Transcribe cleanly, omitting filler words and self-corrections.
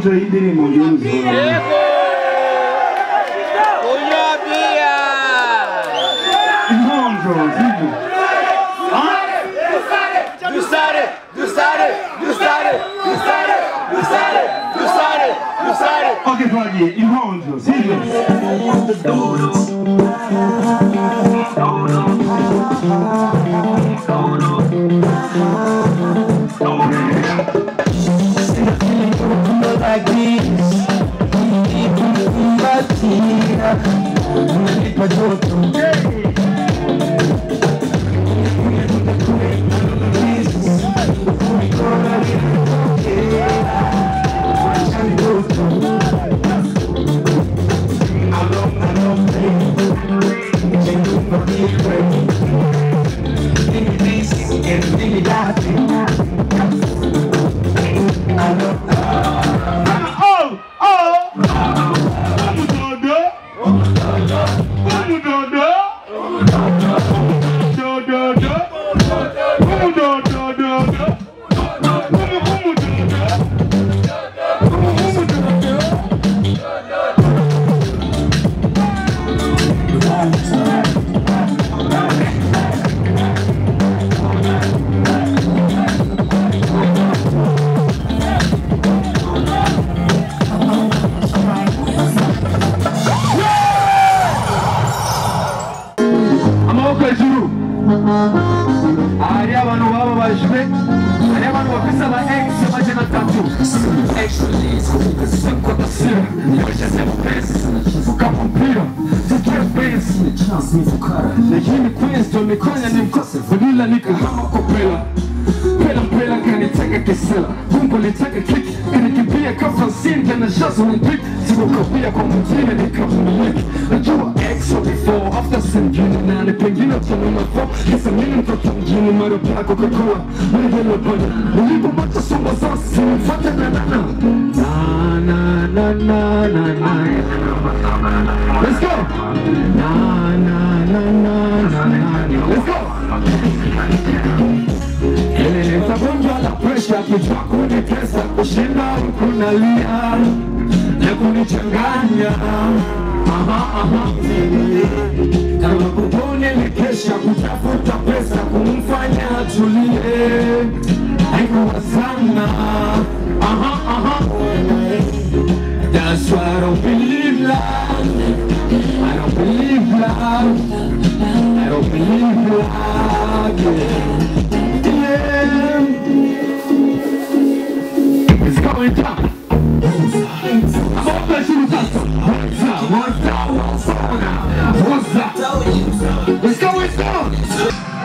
Imponjo y'indirimbo ngizo. Imponjo, sibyo? Ok, twagiye imponjo, sibyo? Like this, lakini kwesto mikonya ni mkose Fadila nikahama kwa pela Pela kanitaka kisela Gumbo litaka kiki Kanikimbia kafansin Tena shazo mpik Sikukapia kwa mtine nikamiliki Najua exo before After sengine nane pengine utanuma for Kisa mini mtoto mjini maro pako kakua Mwigelo bana Ulipo macho sumba zasi Mfate na nana Na Let's go! Let's go! Sabunja la pressure kichwa kunitesa kushinda kunalia na kunichanganya kama kupone nikesha kutafuta pesa kumfanya atulie haikuwa sana That's why I don't believe love I don't believe love I don't believe love yeah. It's going down I'm all that you what's up It's going down